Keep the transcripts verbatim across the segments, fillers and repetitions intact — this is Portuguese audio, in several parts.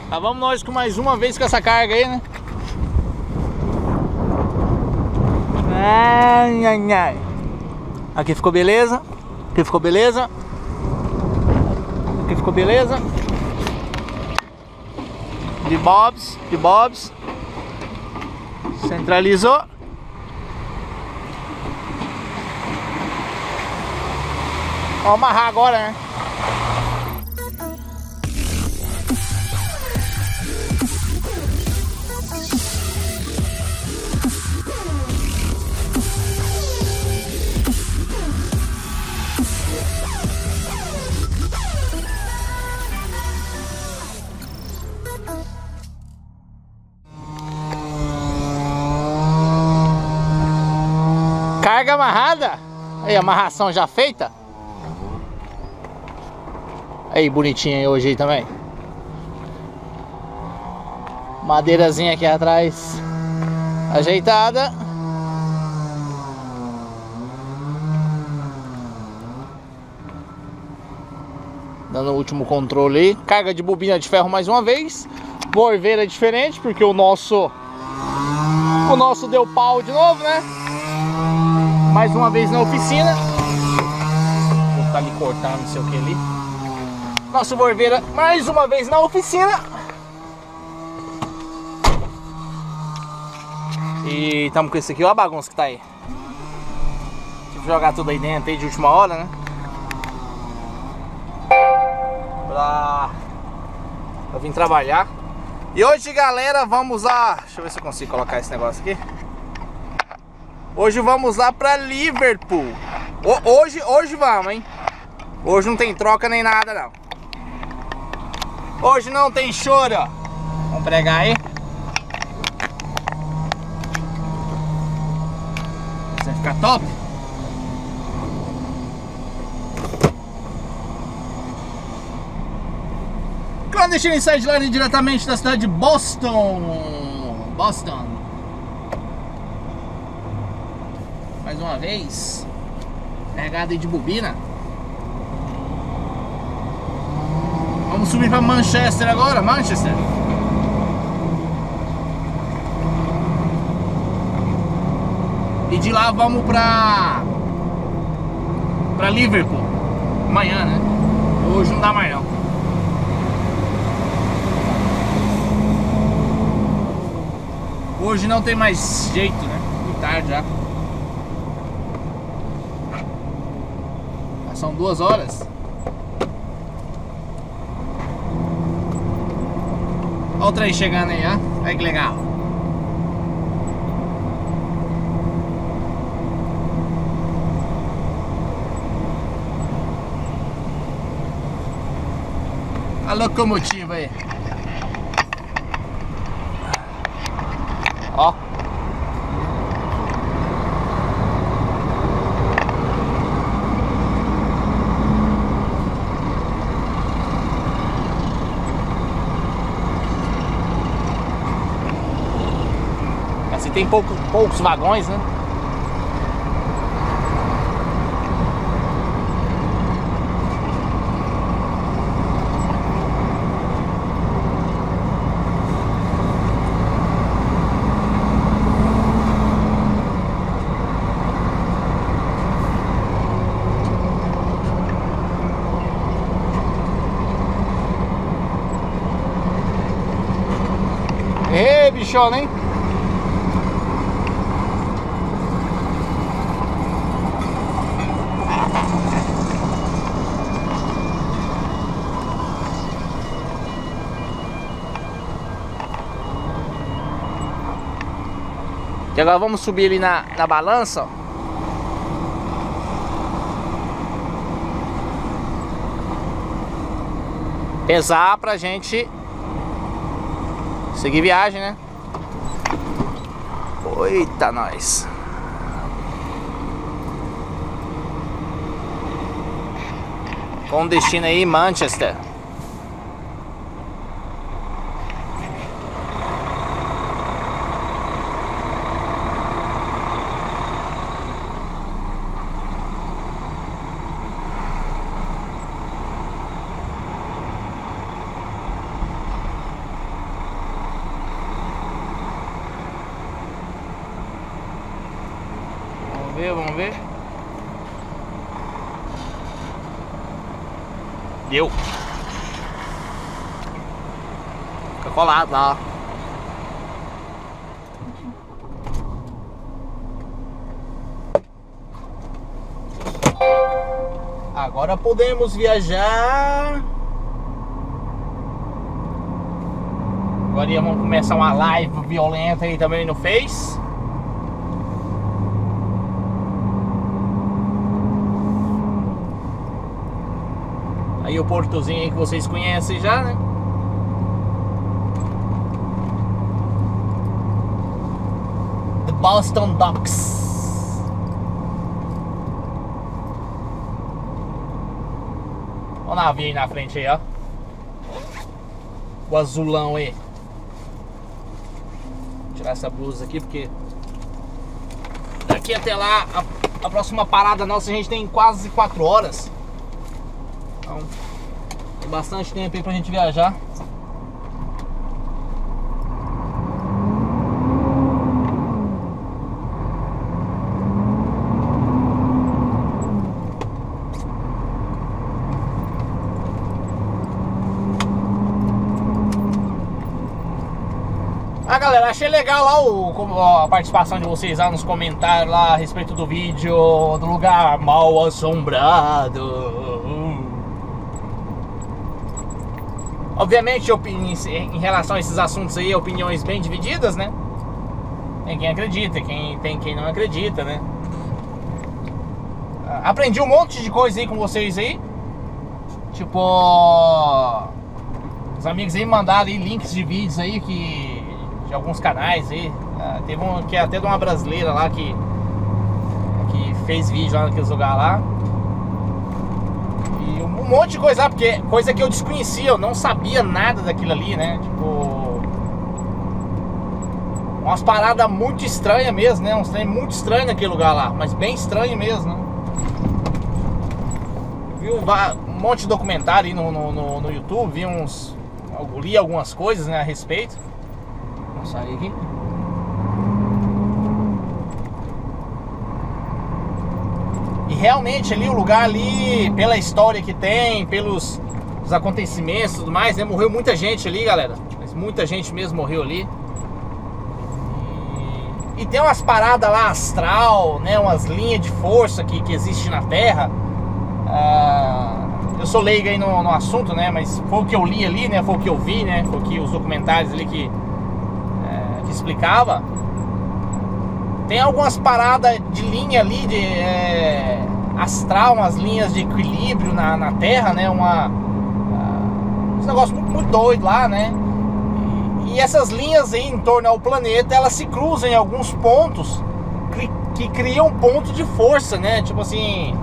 Lá vamos nós com mais uma vez com essa carga aí, né? Ai, ai, ai. Aqui ficou beleza. Aqui ficou beleza. Aqui ficou beleza. De bobs, de bobs. Centralizou. Vamos amarrar agora, né? Carga amarrada. Aí, amarração já feita. Aí, bonitinha aí hoje aí também. Madeirazinha aqui atrás ajeitada. Dando o último controle aí. Carga de bobina de ferro mais uma vez. Volveira diferente, porque o nosso O nosso deu pau de novo, né? Mais uma vez na oficina. Vou estar ali cortando não sei o que ali. Nosso Volveira mais uma vez na oficina. E estamos com esse aqui, olha a bagunça que tá aí. Tive que jogar tudo aí dentro aí de última hora, né? Pra, pra vir trabalhar. E hoje, galera, vamos lá. Deixa eu ver se eu consigo colocar esse negócio aqui. Hoje vamos lá pra Liverpool. O, hoje, hoje vamos, hein? Hoje não tem troca nem nada, não. Hoje não tem choro, ó. Vamos pregar aí. Vai ficar top. Clandestino Inside Line diretamente da cidade de Boston. Boston. Mais uma vez. Pegada aí de bobina. Vamos subir para Manchester agora. Manchester. E de lá vamos pra Pra Liverpool. Amanhã, né? Hoje não dá mais não. Hoje não tem mais jeito, né? Muito tarde já. São duas horas. Olha o trem chegando aí, ó. Olha que legal. A locomotiva aí. Ó. Assim tem pouco, poucos vagões, né? Ê, bichona, hein? E agora vamos subir ali na, na balança, ó. Pesar pra gente seguir viagem, né? Eita, nós. Com destino aí, Manchester. ver, vamos ver. Deu. Fica colado lá. Agora podemos viajar. Agora vamos começar uma live violenta aí também no Face. Aí o portozinho aí que vocês conhecem já, né? The Boston Docks. Olha o navio aí na frente aí, ó. O azulão aí. Vou tirar essa blusa aqui porque daqui até lá a, a próxima parada nossa a gente tem quase quatro horas. Então, tem bastante tempo aí pra gente viajar. Ah, galera, achei legal lá o, a participação de vocês lá nos comentários lá a respeito do vídeo do lugar mal assombrado. Obviamente, em relação a esses assuntos aí, opiniões bem divididas, né? Tem quem acredita, quem, tem quem não acredita, né? Aprendi um monte de coisa aí com vocês aí. Tipo, os amigos aí mandaram aí links de vídeos aí que, de alguns canais aí. Teve um que é até de uma brasileira lá que, que fez vídeo lá naqueles lugares lá. Um monte de coisa lá, porque coisa que eu desconhecia, eu não sabia nada daquilo ali, né? Tipo, umas paradas muito estranhas mesmo, né? Uns trem muito estranho naquele lugar lá, mas bem estranho mesmo, né? Vi um, um monte de documentário aí no, no, no, no YouTube, vi uns, eu li algumas coisas, né, a respeito. Vamos sair aqui. E realmente ali o lugar ali, pela história que tem, pelos os acontecimentos e tudo mais, né? Morreu muita gente ali, galera. Mas muita gente mesmo morreu ali. E, e tem umas paradas lá astral, né? Umas linhas de força que, que existem na Terra. Ah, eu sou leigo aí no, no assunto, né? Mas foi o que eu li ali, né? Foi o que eu vi, né? Foi o que os documentários ali que, é, que explicava. Tem algumas paradas de linha ali, de é, astral, umas linhas de equilíbrio na, na Terra, né? Uma, uh, um negócio muito, muito doido lá, né? E, e essas linhas aí em torno ao planeta, elas se cruzam em alguns pontos que, que criam um ponto de força, né? Tipo assim,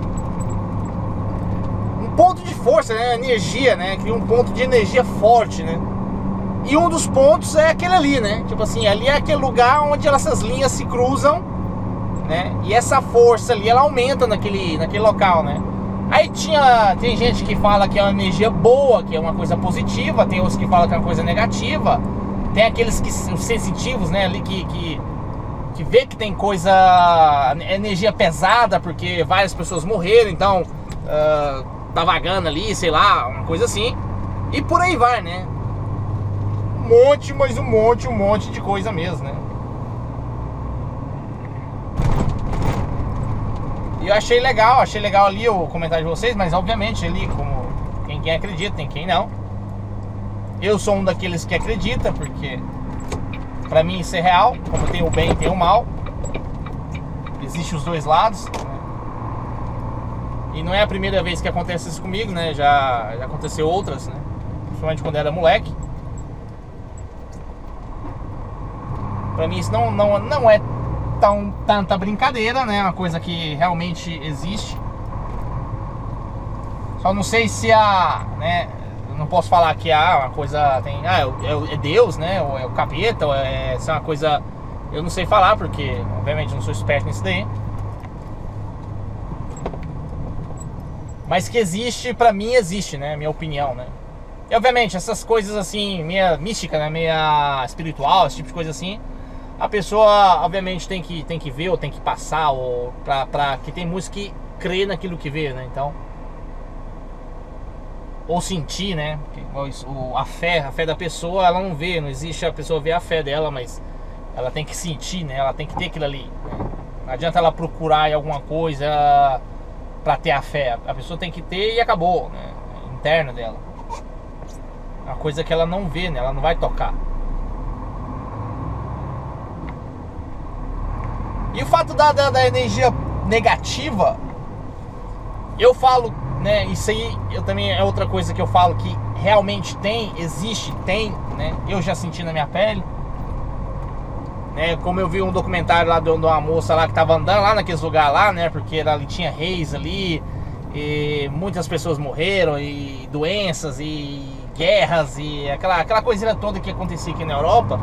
um ponto de força, né? Energia, né? Cria um ponto de energia forte, né? E um dos pontos é aquele ali, né? Tipo assim, ali é aquele lugar onde essas linhas se cruzam, né? E essa força ali, ela aumenta naquele, naquele local, né? Aí tinha, tem gente que fala que é uma energia boa, que é uma coisa positiva. Tem outros que falam que é uma coisa negativa. Tem aqueles que, os sensitivos, né? Ali que, que, que vê que tem coisa, energia pesada, porque várias pessoas morreram. Então, uh, tá vagando ali, sei lá, uma coisa assim. E por aí vai, né? Um monte, mas um monte, um monte de coisa mesmo, né? E eu achei legal, achei legal ali o comentário de vocês, mas obviamente ali, como tem quem acredita, tem quem não. Eu sou um daqueles que acredita, porque pra mim isso é real, como tem o bem e tem o mal. Existem os dois lados, né? E não é a primeira vez que acontece isso comigo, né? Já, já aconteceu outras, né? Principalmente quando eu era moleque. Pra mim isso não, não, não é tão, tanta brincadeira, né? É uma coisa que realmente existe. Só não sei se a, né? Eu não posso falar que há uma coisa tem, ah, é, é Deus, né? Ou é o capeta, ou é, se é uma coisa, eu não sei falar porque, obviamente, eu não sou esperto nisso daí. Mas que existe, pra mim existe, né? Minha opinião, né? E obviamente essas coisas assim, meia mística, né? Meia espiritual, esse tipo de coisa assim. a pessoa obviamente tem que, tem que ver ou tem que passar, ou pra, pra que tem música que crê naquilo que vê, né? Então, ou sentir, né? O, a fé, a fé da pessoa, ela não vê, não existe a pessoa ver a fé dela, mas ela tem que sentir, né? Ela tem que ter aquilo ali, né? Não adianta ela procurar em alguma coisa pra ter a fé. A pessoa tem que ter e acabou, né? Interna dela. Uma coisa que ela não vê, né? Ela não vai tocar. E o fato da, da, da energia negativa, eu falo, né? Isso aí eu também é outra coisa que eu falo que realmente tem, existe, tem, né? Eu já senti na minha pele. Né, como eu vi um documentário lá de uma moça lá que tava andando lá naqueles lugares lá, né? Porque ali tinha reis ali, e muitas pessoas morreram, e doenças, e guerras, e aquela, aquela coisinha toda que acontecia aqui na Europa.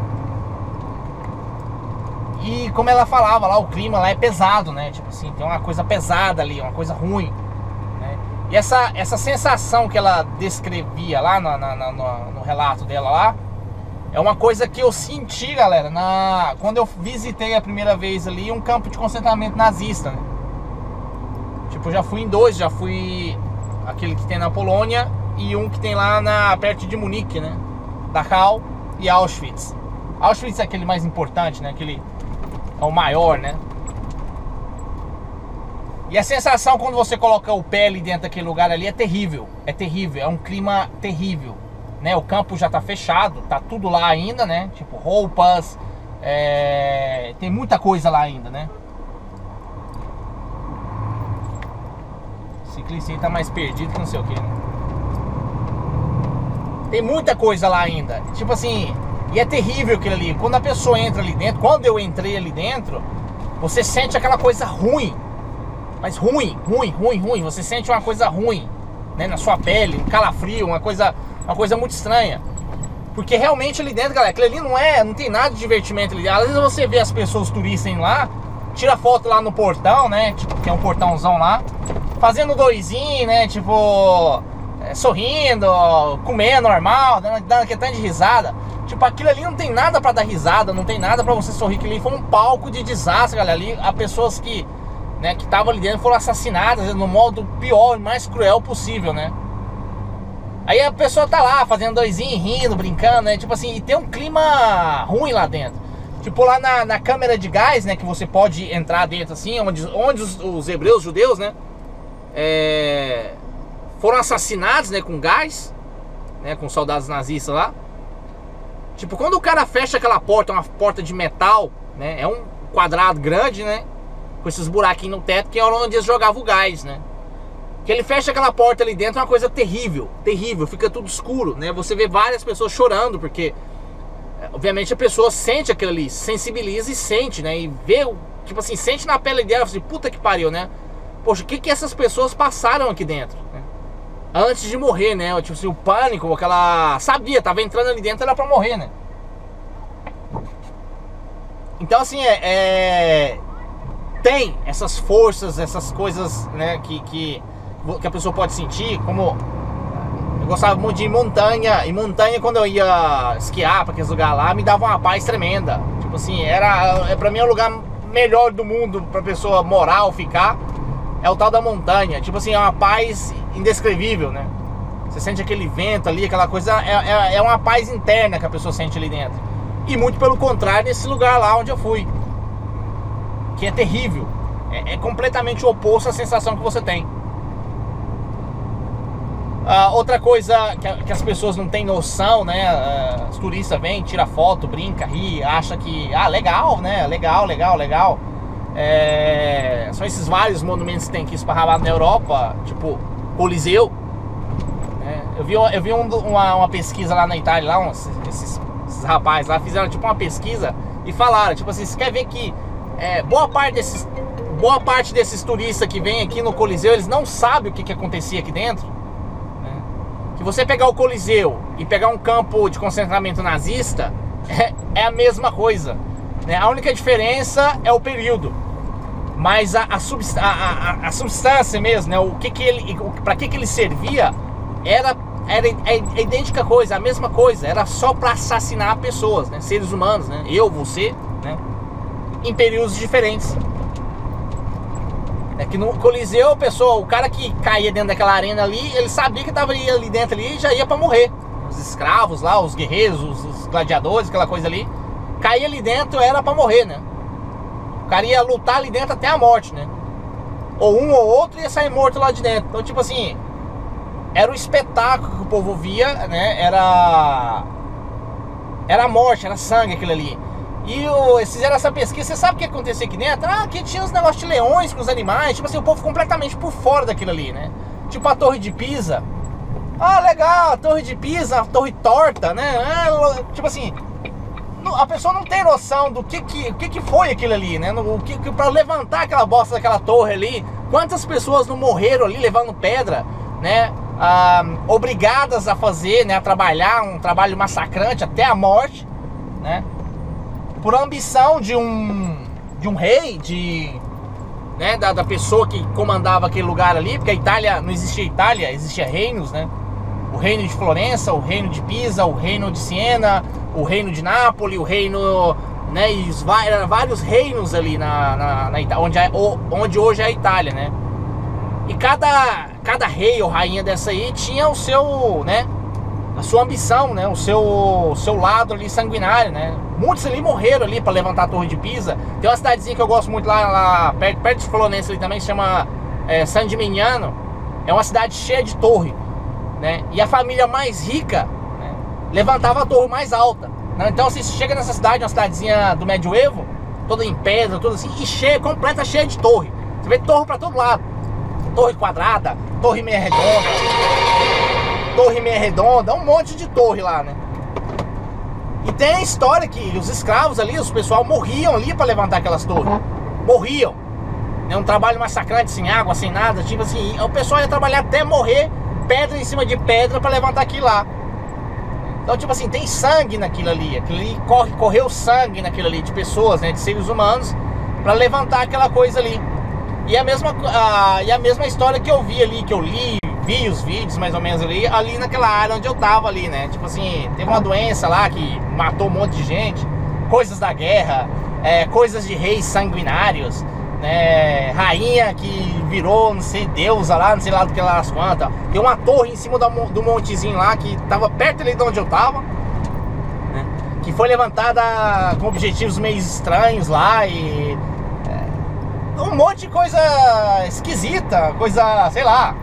E como ela falava lá, o clima lá é pesado, né? Tipo assim, tem uma coisa pesada ali, uma coisa ruim, né? E essa, essa sensação que ela descrevia lá no, no, no, no relato dela lá, é uma coisa que eu senti, galera, na... quando eu visitei a primeira vez ali um campo de concentramento nazista, né? Tipo, eu já fui em dois, já fui aquele que tem na Polônia e um que tem lá na, perto de Munique, né? Dachau e Auschwitz. Auschwitz é aquele mais importante, né? Aquele é o maior, né? E a sensação quando você coloca o pé ali dentro daquele lugar ali é terrível, é terrível, é um clima terrível. Né, o campo já tá fechado, tá tudo lá ainda, né? Tipo, roupas, é... tem muita coisa lá ainda, né? O ciclista aí tá mais perdido que não sei o que, né? Tem muita coisa lá ainda. Tipo assim, e é terrível aquilo ali. Quando a pessoa entra ali dentro, quando eu entrei ali dentro, você sente aquela coisa ruim. Mas ruim, ruim, ruim, ruim. Você sente uma coisa ruim, né? Na sua pele, um calafrio, uma coisa... Uma coisa muito estranha. Porque realmente ali dentro, galera, aquilo ali não é, não tem nada de divertimento ali. Às vezes você vê as pessoas turistas indo lá, tira foto lá no portão, né? Tipo, tem um portãozão lá, fazendo doisinho, né? Tipo, é, sorrindo, comendo normal, dando, dando aquele tanto de risada. Tipo, aquilo ali não tem nada pra dar risada, não tem nada pra você sorrir. Aquilo ali foi um palco de desastre, galera. Ali, há pessoas que, né, que estavam ali dentro foram assassinadas no modo pior e mais cruel possível, né? Aí a pessoa tá lá fazendo doisinho, rindo, brincando, né? Tipo assim, e tem um clima ruim lá dentro. Tipo lá na, na câmera de gás, né? Que você pode entrar dentro assim, onde, onde os, os hebreus, judeus, né? É, foram assassinados, né? Com gás, né? Com soldados nazistas lá. Tipo, quando o cara fecha aquela porta, uma porta de metal, né? É um quadrado grande, né? Com esses buraquinhos no teto, que é onde eles jogavam o gás, né? Que ele fecha aquela porta ali dentro, é uma coisa terrível, terrível, fica tudo escuro, né? Você vê várias pessoas chorando, porque obviamente a pessoa sente aquilo ali, sensibiliza e sente, né? E vê, tipo assim, sente na pele dela, assim, puta que pariu, né? Poxa, o que que essas pessoas passaram aqui dentro, né? Antes de morrer, né? Tipo assim, o pânico, aquela... Sabia, tava entrando ali dentro, era pra morrer, né? Então assim, é... é... tem essas forças, essas coisas, né? Que... que... que a pessoa pode sentir, como eu gostava muito de ir em montanha, e montanha quando eu ia esquiar para aqueles lugares lá, me dava uma paz tremenda. Tipo assim, era, é, pra mim é o lugar melhor do mundo pra pessoa morar ou ficar, é o tal da montanha. Tipo assim, é uma paz indescrevível, né? Você sente aquele vento ali, aquela coisa, é, é, é uma paz interna que a pessoa sente ali dentro. E muito pelo contrário nesse lugar lá onde eu fui, que é terrível, é, é completamente o oposto à sensação que você tem. Uh, outra coisa que, que as pessoas não têm noção, né? Uh, os turistas vêm, tira foto, brinca, ri, acha que, ah, legal, né? Legal, legal, legal. É, são esses vários monumentos que tem aqui esparramados na Europa, tipo Coliseu. É, eu vi, eu vi um, uma, uma pesquisa lá na Itália, lá, uns, esses, esses rapazes lá fizeram tipo uma pesquisa e falaram, tipo assim, você quer ver que é, boa parte desses, boa parte desses turistas que vêm aqui no Coliseu, eles não sabem o que, que acontecia aqui dentro. Que você pegar o Coliseu e pegar um campo de concentramento nazista é, é a mesma coisa, né? A única diferença é o período, mas a, a, subst a, a, a substância mesmo, né? O que que ele, para que que ele servia era, era a idêntica coisa, a mesma coisa. Era só para assassinar pessoas, né? Seres humanos, né? Eu, você, em períodos diferentes. É que no Coliseu, a pessoa, o cara que caía dentro daquela arena ali, ele sabia que estava ali, ali dentro ali e já ia para morrer. Os escravos lá, os guerreiros, os, os gladiadores, aquela coisa ali, caía ali dentro, era para morrer, né? O cara ia lutar ali dentro até a morte, né? Ou um ou outro ia sair morto lá de dentro. Então, tipo assim, era o espetáculo que o povo via, né? Era era morte, era sangue aquilo ali. E o, eles fizeram essa pesquisa. Você sabe o que aconteceu aqui dentro? Ah, aqui tinha uns negócios de leões com os animais. Tipo assim, o povo completamente por fora daquilo ali, né? Tipo a Torre de Pisa. Ah, legal, a Torre de Pisa, a torre torta, né? Ah, tipo assim, a pessoa não tem noção do que que, o que, que foi aquilo ali, né? O que, que, pra levantar aquela bosta daquela torre ali, quantas pessoas não morreram ali levando pedra, né? Ah, obrigadas a fazer, né? A trabalhar um trabalho massacrante até a morte, né? Por ambição de um de um rei, de, né, da, da pessoa que comandava aquele lugar ali, porque a Itália, não existia Itália, existia reinos, né? O reino de Florença, o reino de Pisa, o reino de Siena, o reino de Nápoles, o reino, né, e vários reinos ali na, na, na Itália, onde, é, onde hoje é a Itália, né? E cada, cada rei ou rainha dessa aí tinha o seu, né, a sua ambição, né, o seu, o seu lado ali sanguinário, né? Muitos ali morreram ali para levantar a Torre de Pisa. Tem uma cidadezinha que eu gosto muito lá, lá perto, perto de Florença ali também, que chama é, San Gimignano. É uma cidade cheia de torre, né? E a família mais rica, né, levantava a torre mais alta, né? Então você chega nessa cidade, uma cidadezinha do Medioevo, toda em pedra, toda assim, e cheia, completa, cheia de torre. Você vê torre para todo lado. Torre quadrada, torre meia redonda, torre meia redonda, um monte de torre lá, né? E tem a história que os escravos ali, os pessoal morriam ali para levantar aquelas torres. Morriam. É um trabalho massacrante, sem água, sem nada. Tipo assim, o pessoal ia trabalhar até morrer, pedra em cima de pedra para levantar aquilo lá. Então, tipo assim, tem sangue naquilo ali. Aquilo ali corre, correu sangue naquilo ali, de pessoas, né, de seres humanos, para levantar aquela coisa ali. E a mesma, a, e a mesma história que eu vi ali, que eu li, vi os vídeos mais ou menos ali, ali naquela área onde eu tava ali, né? Tipo assim, teve uma doença lá que matou um monte de gente, coisas da guerra, é, coisas de reis sanguinários, né? Rainha que virou, não sei, deusa lá, não sei lá do que lá as quantas. Tem uma torre em cima do, do montezinho lá, que tava perto ali de onde eu tava, né? Que foi levantada com objetivos meio estranhos lá e... É, um monte de coisa esquisita, coisa, sei lá.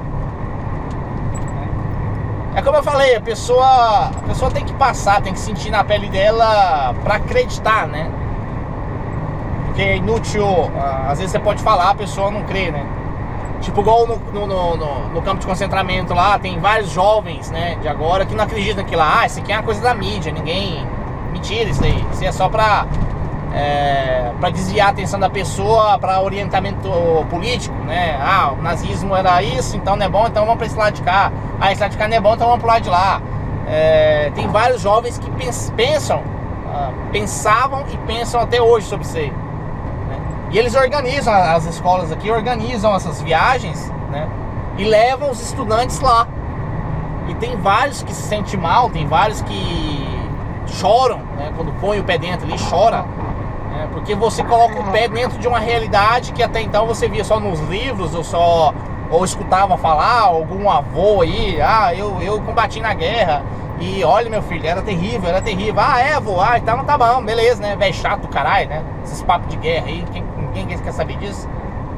É como eu falei, a pessoa, a pessoa tem que passar, tem que sentir na pele dela pra acreditar, né? Porque é inútil, às vezes você pode falar, a pessoa não crê, né? Tipo, igual no, no, no, no campo de concentramento lá, tem vários jovens, né, de agora, que não acreditam que lá, ah, isso aqui é uma coisa da mídia, ninguém... Mentira isso aí, isso é só pra, é, pra desviar a atenção da pessoa pra orientamento político, né? Ah, o nazismo era isso, então não é bom, então vamos pra esse lado de cá. Ah, esse lado de cá não é bom, então vamos pro lado de lá. É, tem vários jovens que pensam, uh, pensavam e pensam até hoje sobre isso aí, né? E eles organizam, as escolas aqui organizam essas viagens, né? E levam os estudantes lá. E tem vários que se sentem mal, tem vários que choram, né? Quando põe o pé dentro ali, chora, né? Porque você coloca o pé dentro de uma realidade que até então você via só nos livros, ou só... ou escutava falar, algum avô aí, ah, eu, eu combati na guerra, e olha meu filho, era terrível, era terrível, ah é avô, ah, então tá bom, beleza, né, velho chato do caralho, né, esses papos de guerra aí, quem, ninguém quer saber disso.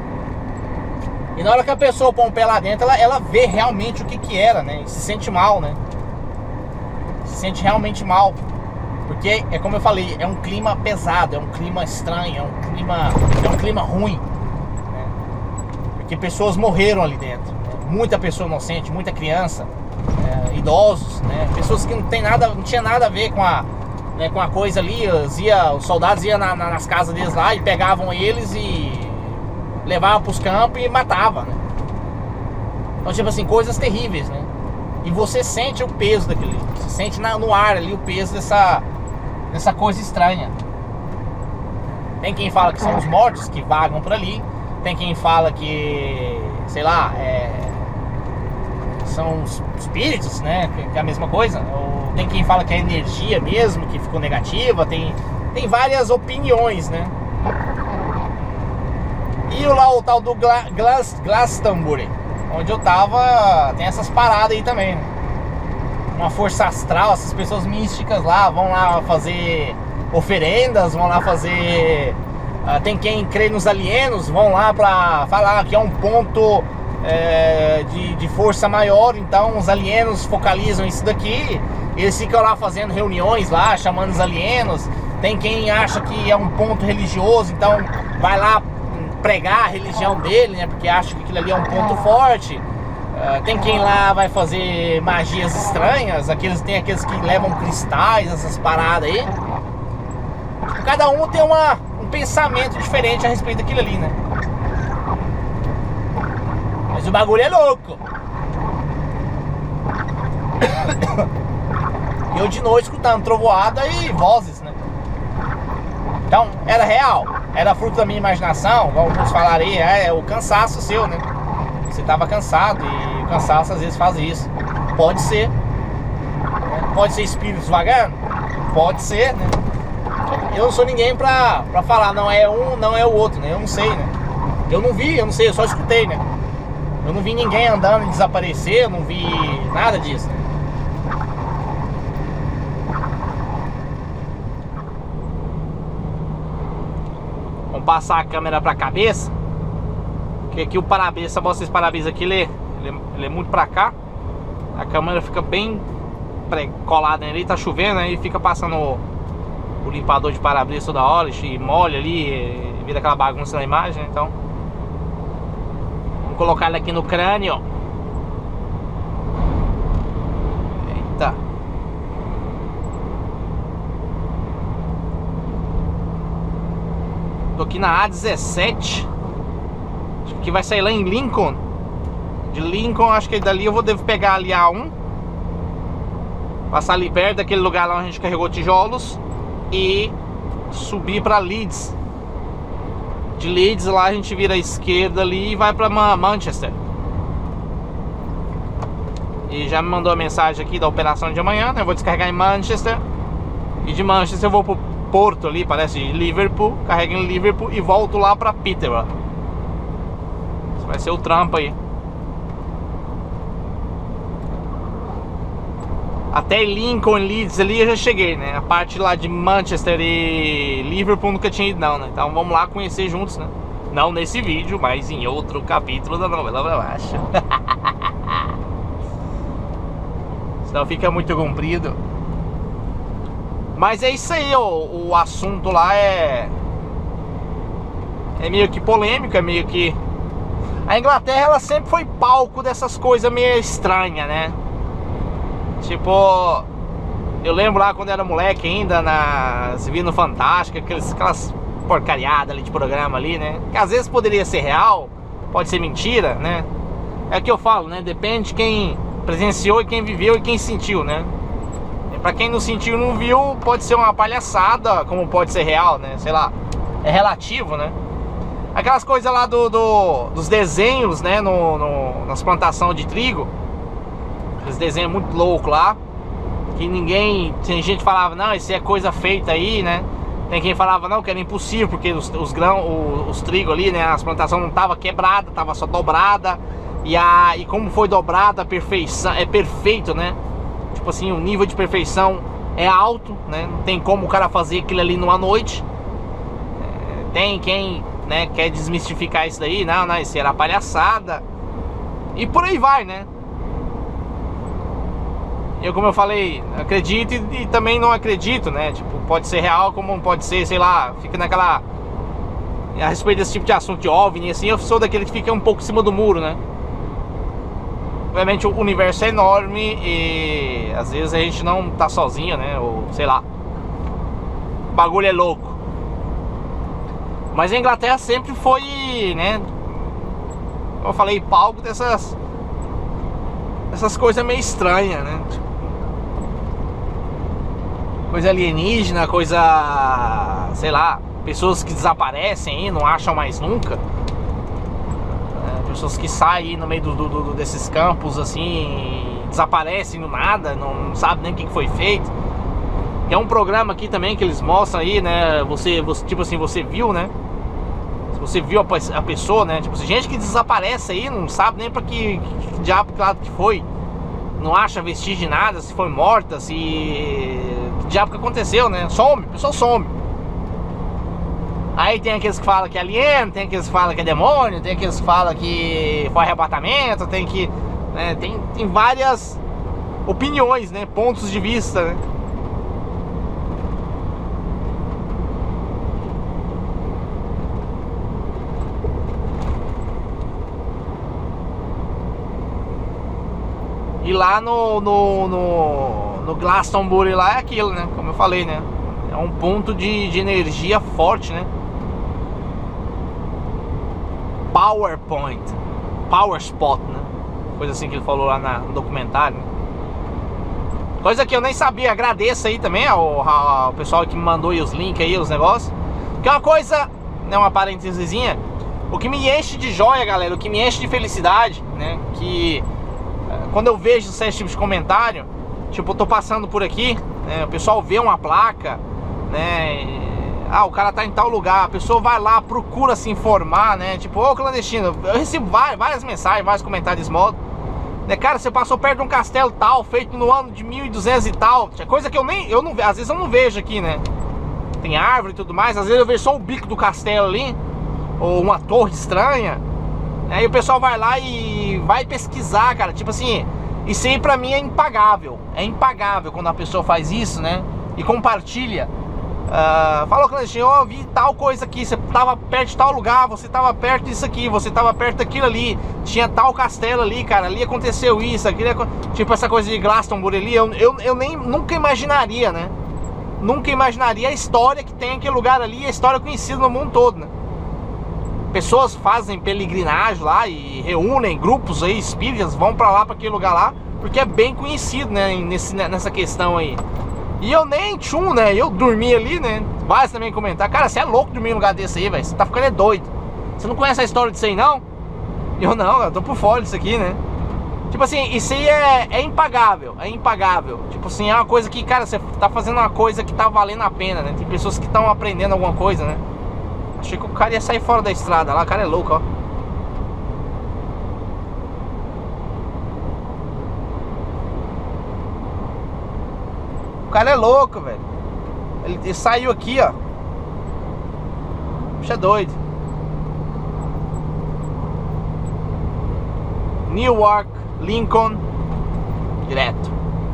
E na hora que a pessoa põe o pé lá dentro, ela, ela vê realmente o que que era, né, e se sente mal, né, se sente realmente mal, porque é como eu falei, é um clima pesado, é um clima estranho, é um clima, é um clima ruim. Que pessoas morreram ali dentro, né? Muita pessoa inocente, muita criança, é, idosos, né? Pessoas que não tem nada, não tinha nada a ver com a, né, com a coisa ali. Os, ia, os soldados iam na, na, nas casas deles lá e pegavam eles e levavam para os campos e matavam, né? Então, tipo assim, coisas terríveis, né? E você sente o peso daquilo, você sente na, no ar ali o peso dessa, dessa coisa estranha. Tem quem fala que são os mortos que vagam por ali. Tem quem fala que, sei lá, é, são os espíritos, né, que, que é a mesma coisa. Ou tem quem fala que é energia mesmo, que ficou negativa. Tem, tem várias opiniões, né. E lá o tal do Gla Glas Glastonbury, onde eu tava, tem essas paradas aí também, né? Uma força astral, essas pessoas místicas lá vão lá fazer oferendas, vão lá fazer... Uh, tem quem crê nos alienos, vão lá pra falar que é um ponto é, de, de força maior, então os alienos focalizam isso daqui, eles ficam lá fazendo reuniões lá, chamando os alienos. Tem quem acha que é um ponto religioso, então vai lá pregar a religião dele, né, porque acha que aquilo ali é um ponto forte. Uh, tem quem lá vai fazer magias estranhas, aqueles, tem aqueles que levam cristais, essas paradas aí. Cada um tem uma, um pensamento diferente a respeito daquilo ali, né? Mas o bagulho é louco. Eu de noite escutando trovoada e vozes, né? Então, era real, era fruto da minha imaginação, como alguns falaram aí, é, é o cansaço seu, né? Você tava cansado e o cansaço às vezes faz isso. Pode ser. Pode ser espíritos vagando? Pode ser, né? Eu não sou ninguém pra, pra falar, não é um, não é o outro, né? Eu não sei, né? Eu não vi, eu não sei, eu só escutei, né? Eu não vi ninguém andando e desaparecer, eu não vi nada disso, né? Vamos passar a câmera pra cabeça, que aqui o para-brisa, mostra esse para-brisa aqui, ele, ele, ele é muito pra cá. A câmera fica bem colada nele, tá chovendo, aí fica passando o, o limpador de para-brisa toda hora, e molha ali, e vira aquela bagunça na imagem, então vamos colocar ele aqui no crânio. Eita. Tô aqui na A dezessete. Acho que vai sair lá em Lincoln. De Lincoln, acho que dali eu vou devo pegar ali a um, passar ali perto daquele lugar lá onde a gente carregou tijolos e subir pra Leeds. De Leeds lá a gente vira à esquerda ali e vai pra Manchester. E já me mandou a mensagem aqui da operação de amanhã, né? Eu vou descarregar em Manchester. E de Manchester eu vou pro Porto ali, parece Liverpool, carrego em Liverpool e volto lá pra Peterborough. Isso vai ser o trampo aí. Até Lincoln, Leeds ali eu já cheguei, né? A parte lá de Manchester e Liverpool nunca tinha ido não, né? Então vamos lá conhecer juntos, né? Não nesse vídeo, mas em outro capítulo da novela Baixa. Senão fica muito comprido. Mas é isso aí, ó, o assunto lá é é meio que polêmico, é meio que... A Inglaterra, ela sempre foi palco dessas coisas meio estranhas, né? Tipo, eu lembro lá quando era moleque ainda, na... se via no Fantástico, aquelas, aquelas porcariadas ali de programa ali, né? Que às vezes poderia ser real, pode ser mentira, né? É o que eu falo, né? Depende de quem presenciou e quem viveu e quem sentiu, né? Pra quem não sentiu, não viu, pode ser uma palhaçada, como pode ser real, né? Sei lá, é relativo, né? Aquelas coisas lá do, do, dos desenhos, né? No, no, nas plantações de trigo. Aqueles desenhos muito loucos lá. Que ninguém... Tem gente que falava, não, isso é coisa feita aí, né? Tem quem falava, não, que era impossível, porque os, os grãos, os, os trigos ali, né? As plantações não tava quebrada, tava só dobrada. E, a, e como foi dobrada, a perfeição, é perfeito, né? Tipo assim, o nível de perfeição é alto, né? Não tem como o cara fazer aquilo ali numa noite. É, tem quem, né, quer desmistificar isso daí. Não, não, isso era palhaçada. E por aí vai, né? Eu, como eu falei, acredito e, e também não acredito, né? Tipo, pode ser real como pode ser, sei lá, fica naquela... A respeito desse tipo de assunto de OVNI, assim, eu sou daquele que fica um pouco em cima do muro, né? Obviamente o universo é enorme e às vezes a gente não tá sozinho, né? Ou sei lá, o bagulho é louco. Mas a Inglaterra sempre foi, né? Como eu falei, palco dessas essas coisas meio estranhas, né? Coisa alienígena, coisa, sei lá, pessoas que desaparecem aí, não acham mais nunca. Pessoas que saem no meio do, do, do, desses campos assim, desaparecem do nada, não, não sabe nem o que foi feito. Que é um programa aqui também que eles mostram aí, né? Você, você tipo assim, você viu, né? Se você viu a, a pessoa, né? Tipo assim, gente que desaparece aí, não sabe nem pra que, que, que diabo que lado que foi. Não acha vestígio de nada, se foi morta, se... que diabo que aconteceu, né? Some, a pessoa some. Aí tem aqueles que falam que é alien, tem aqueles que falam que é demônio, tem aqueles que falam que foi arrebatamento, tem que... Né? Tem, tem várias opiniões, né? Pontos de vista, né? E lá no, no, no, no Glastonbury lá é aquilo, né? Como eu falei, né? É um ponto de, de energia forte, né? PowerPoint, Power Spot, né? Coisa assim que ele falou lá na, no documentário, né? Coisa que eu nem sabia. Agradeço aí também ao, ao pessoal que me mandou aí os links aí, os negócios. Que é uma coisa, né? Uma parentesezinha. O que me enche de joia, galera, o que me enche de felicidade, né? Que... quando eu vejo esses tipos de comentário, tipo, eu tô passando por aqui, né, o pessoal vê uma placa, né, e, ah, o cara tá em tal lugar, a pessoa vai lá, procura se informar, né, tipo, ô clandestino, eu recebo várias, várias mensagens, vários comentários desse modo, né, cara, você passou perto de um castelo tal, feito no ano de mil e duzentos e tal, coisa que eu nem, eu não, às vezes eu não vejo aqui, né, tem árvore e tudo mais, às vezes eu vejo só o bico do castelo ali, ou uma torre estranha. Aí o pessoal vai lá e vai pesquisar, cara. Tipo assim, isso aí pra mim é impagável. É impagável quando a pessoa faz isso, né? E compartilha. uh, Falou, clandestino, eu vi tal coisa aqui. Você tava perto de tal lugar, você tava perto disso aqui, você tava perto daquilo ali, tinha tal castelo ali, cara. Ali aconteceu isso, aquilo, tipo essa coisa de Glastonbury ali. Eu, eu, eu nem, nunca imaginaria, né? Nunca imaginaria a história que tem aquele lugar ali, a história conhecida no mundo todo, né? Pessoas fazem peregrinagem lá e reúnem grupos aí espíritas, vão pra lá, pra aquele lugar lá, porque é bem conhecido, né, nesse, nessa questão aí. E eu nem tchum, né, eu dormi ali, né, vários também comentar, cara, você é louco dormir em um lugar desse aí, velho, você tá ficando é doido. Você não conhece a história disso aí, não? Eu não, eu tô por fora disso aqui, né. Tipo assim, isso aí é, é impagável, é impagável. Tipo assim, é uma coisa que, cara, você tá fazendo uma coisa que tá valendo a pena, né. Tem pessoas que estão aprendendo alguma coisa, né. Achei que o cara ia sair fora da estrada lá, o cara é louco, ó. O cara é louco, velho. Ele, ele saiu aqui, ó. Puxa, é doido. Newark, Lincoln, direto.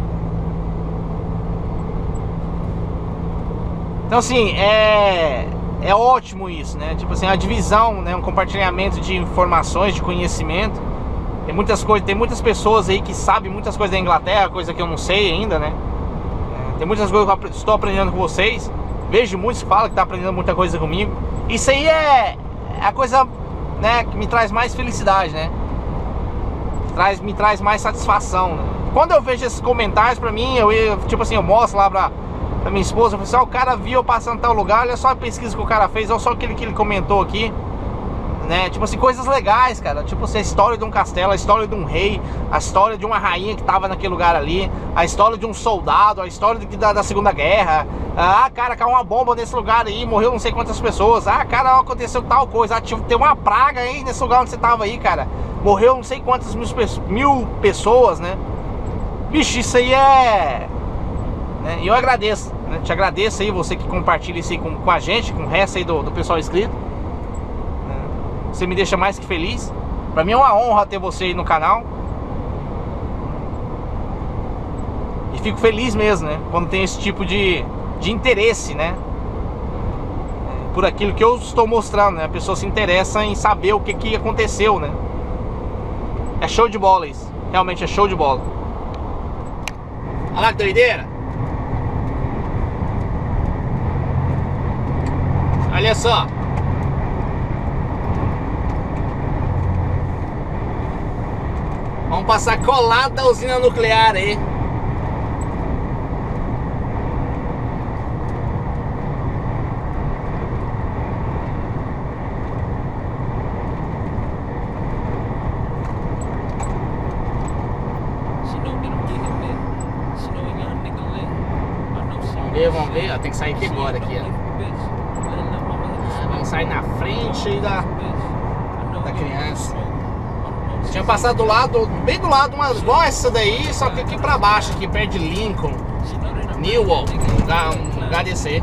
Então assim, é... é ótimo isso, né? Tipo assim, a divisão, né? Um compartilhamento de informações, de conhecimento. Tem muitas coisas, tem muitas pessoas aí que sabem muitas coisas da Inglaterra, coisa que eu não sei ainda, né? É, tem muitas coisas que eu estou aprendendo com vocês. Vejo muitos que falam que tá aprendendo muita coisa comigo. Isso aí é, é a coisa, né, que me traz mais felicidade, né? Traz, me traz mais satisfação, né? Quando eu vejo esses comentários pra mim, eu, eu tipo assim, eu mostro lá pra... da minha esposa, eu falei assim, ó, o cara viu eu passando em tal lugar, olha só a pesquisa que o cara fez, olha só aquilo que ele comentou aqui, né, tipo assim, coisas legais, cara, tipo assim, a história de um castelo, a história de um rei, a história de uma rainha que tava naquele lugar ali, a história de um soldado, a história de, da, da Segunda Guerra, ah, cara, caiu uma bomba nesse lugar aí, morreu não sei quantas pessoas, ah, cara, aconteceu tal coisa, ah, tem uma praga aí nesse lugar onde você tava aí, cara, morreu não sei quantas mil, mil pessoas, né, bicho, isso aí é... E eu agradeço, né? Te agradeço aí, você que compartilha isso aí com, com a gente, com o resto aí do, do pessoal inscrito, né? Você me deixa mais que feliz. Pra mim é uma honra ter você aí no canal. E fico feliz mesmo, né? Quando tem esse tipo de, de interesse, né? Por aquilo que eu estou mostrando, né? A pessoa se interessa em saber o que, que aconteceu, né? É show de bola isso. Realmente é show de bola. Olha lá que doideira. Olha só. Vamos passar colado da usina nuclear aí. ver, vamos ver. Ó, tem que sair aqui agora, aqui, ó. É, vamos sair na frente da, da criança. Tinha passado do lado, bem do lado, uma igual essa daí, só que aqui pra baixo, aqui perto de Lincoln, Newell, um lugar, um lugar desse.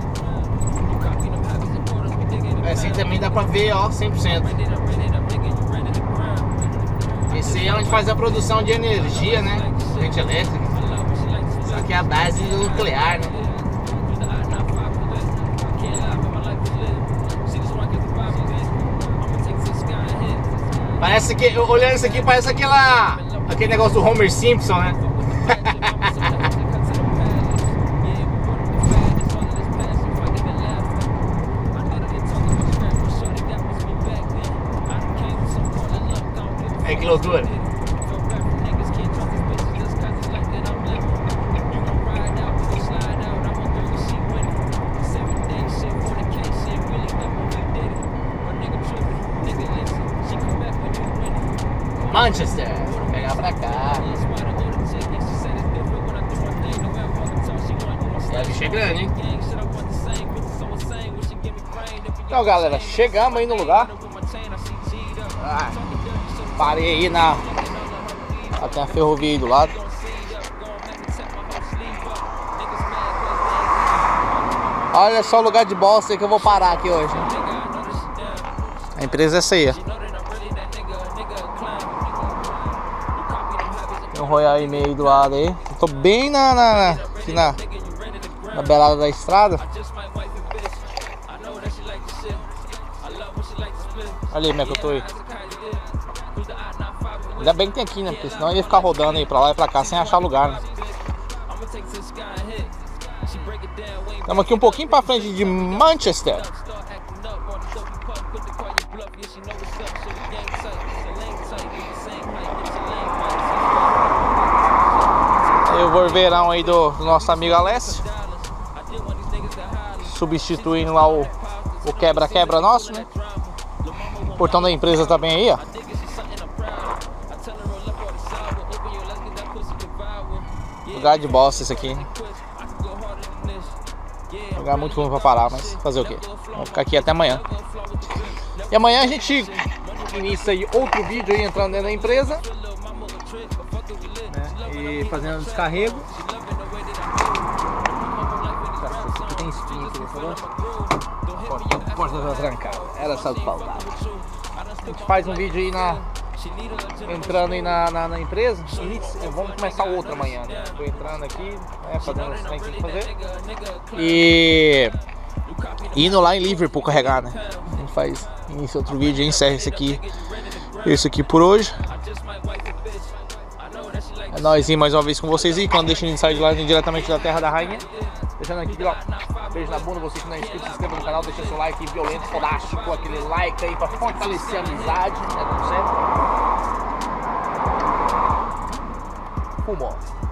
Assim também dá pra ver, ó, cem por cento. Esse é onde faz a produção de energia, né? Corrente elétrica. Só que é a base nuclear, né? Parece que, olhando isso aqui, parece aquela, aquele negócio do Homer Simpson, né? É que loucura. Manchester, vou pegar pra cá. E a bicha é grande, hein? Então, galera, chegamos aí no lugar. Ah, parei aí na... Tem a ferrovia aí do lado. Olha só o lugar de bosta que eu vou parar aqui hoje. A empresa é essa aí, ó. Tem um Royal e-mail aí do lado aí. Eu tô bem na, na, na, aqui na, na beirada da estrada. Olha aí como é que eu tô aí. Ainda bem que tem aqui, né? Porque senão eu ia ficar rodando aí pra lá e pra cá sem achar lugar, né? Estamos aqui um pouquinho pra frente de Manchester. Eu vou verão aí do, do nosso amigo Alessio, substituindo lá o o quebra-quebra nosso, né? O portão da empresa também aí, ó. Lugar de bosta esse aqui. Lugar muito ruim pra parar, mas fazer o quê? Vamos ficar aqui até amanhã. E amanhã a gente inicia aí outro vídeo aí entrando dentro da empresa, né? E fazendo descarrego. Esse aqui tem espinho aqui, falou? A porta tá trancada. Era só de faltar. A gente faz um vídeo aí na... entrando aí na, na, na empresa. E vamos começar o outro amanhã, né? Tô entrando aqui, né, fazendo os que tem que fazer. E indo lá em Liverpool carregar, né? A gente faz inicia outro vídeo e encerra esse aqui. Esse aqui por hoje. É nóis ir mais uma vez com vocês aí. Quando deixa Inside lá diretamente da Terra da Rainha. Deixando aqui, ó, beijo na bunda. Você que não é inscrito, se inscreva no canal, deixa seu like violento, fodástico, aquele like aí pra fortalecer a amizade, né? Como sempre. Fumou.